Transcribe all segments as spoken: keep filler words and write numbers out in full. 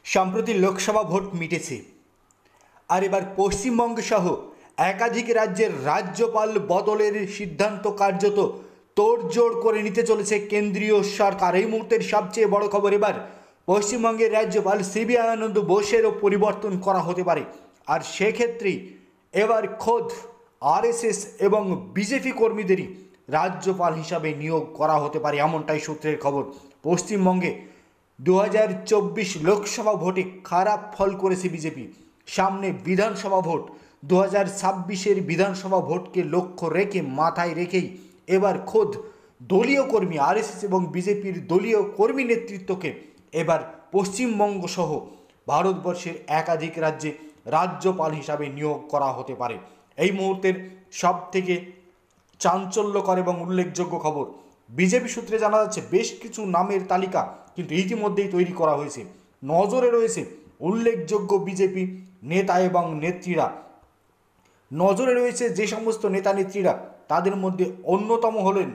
সম্প্রতি লোকসভা ভোট মিটেছে, আর এবার পশ্চিমবঙ্গ সহ একাধিক রাজ্যের রাজ্যপাল বদলের সিদ্ধান্ত কার্যত তোড়জোড় করে নিতে চলেছে কেন্দ্রীয় সরকার। এই মুহূর্তের সবচেয়ে বড় খবর, এবার পশ্চিমবঙ্গের রাজ্যপাল সিবি আনন্দ বোসেরও পরিবর্তন করা হতে পারে। আর সেক্ষেত্রেই এবার খোদ আরএসএস এবং বিজেপি কর্মীদেরই রাজ্যপাল হিসাবে নিয়োগ করা হতে পারে, এমনটাই সূত্রের খবর। পশ্চিমবঙ্গে দু হাজার চব্বিশ লোকসভা ভোটে খারাপ ফল করেছে বিজেপি। সামনে বিধানসভা ভোট, দু হাজার ছাব্বিশের বিধানসভা ভোটকে লক্ষ্য রেখে মাথায় রেখেই এবার খোদ দলীয় কর্মী আরএসএস এবং বিজেপির দলীয় কর্মী নেতৃত্বকে এবার পশ্চিমবঙ্গ সহ ভারতবর্ষের একাধিক রাজ্যে রাজ্যপাল হিসাবে নিয়োগ করা হতে পারে। এই মুহূর্তের সব থেকে চাঞ্চল্যকর এবং উল্লেখযোগ্য খবর, বিজেপি সূত্রে জানা যাচ্ছে বেশ কিছু নামের তালিকা কিন্তু ইতিমধ্যেই তৈরি করা হয়েছে। নজরে রয়েছে উল্লেখযোগ্য বিজেপি নেতা এবং নেত্রীরা। নজরে রয়েছে যে সমস্ত নেতা নেত্রীরা, তাদের মধ্যে অন্যতম হলেন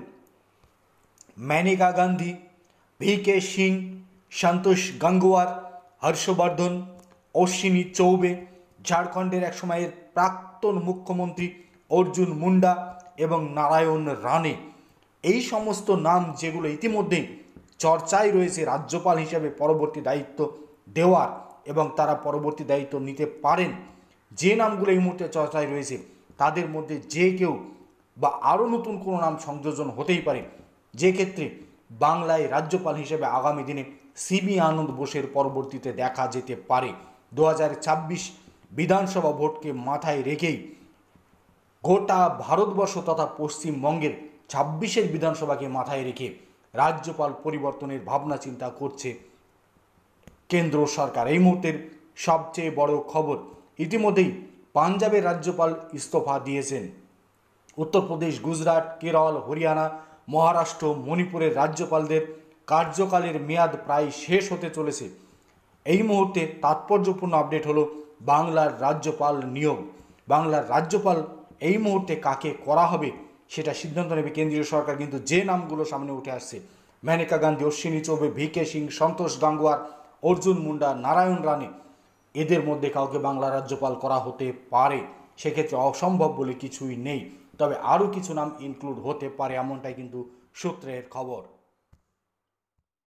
মেনকা গান্ধী, ভি কে সিং, সন্তোষ গাঙ্গোয়ার, হর্ষবর্ধন, অশ্বিনী চৌবে, ঝাড়খণ্ডের একসময়ের প্রাক্তন মুখ্যমন্ত্রী অর্জুন মুন্ডা এবং নারায়ণ রানে। এই সমস্ত নাম যেগুলো ইতিমধ্যেই চর্চায় রয়েছে রাজ্যপাল হিসেবে পরবর্তী দায়িত্ব দেওয়ার, এবং তারা পরবর্তী দায়িত্ব নিতে পারেন, যে নামগুলো এই মুহূর্তে চর্চায় রয়েছে তাদের মধ্যে যে কেউ বা আরও নতুন কোনো নাম সংযোজন হতেই পারে, যে ক্ষেত্রে বাংলায় রাজ্যপাল হিসেবে আগামী দিনে সিবি আনন্দ বোসের পরবর্তীতে দেখা যেতে পারে। দু হাজার ছাব্বিশ বিধানসভা ভোটকে মাথায় রেখেই গোটা ভারতবর্ষ তথা পশ্চিমবঙ্গের ছাব্বিশের বিধানসভাকে মাথায় রেখে রাজ্যপাল পরিবর্তনের ভাবনা চিন্তা করছে কেন্দ্র সরকার। এই মুহূর্তের সবচেয়ে বড় খবর, ইতিমধ্যেই পাঞ্জাবের রাজ্যপাল ইস্তফা দিয়েছেন। উত্তরপ্রদেশ, গুজরাট, কেরল, হরিয়ানা, মহারাষ্ট্র, মণিপুরের রাজ্যপালদের কার্যকালের মেয়াদ প্রায় শেষ হতে চলেছে। এই মুহূর্তে তাৎপর্যপূর্ণ আপডেট হলো বাংলার রাজ্যপাল নিয়োগ। বাংলার রাজ্যপাল এই মুহূর্তে কাকে করা হবে সেটা সিদ্ধান্ত নেবে কেন্দ্রীয় সরকার। কিন্তু যে নামগুলো সামনে উঠে আসছে, মেনকা গান্ধী, অশ্বিনী চৌবে, ভি কে সিং, সন্তোষ গাঙ্গোয়ার, অর্জুন মুন্ডা, নারায়ণ রানে, এদের মধ্যে কাউকে বাংলা রাজ্যপাল করা হতে পারে। সেক্ষেত্রে অসম্ভব বলে কিছুই নেই, তবে আরও কিছু নাম ইনক্লুড হতে পারে, এমনটাই কিন্তু সূত্রের খবর।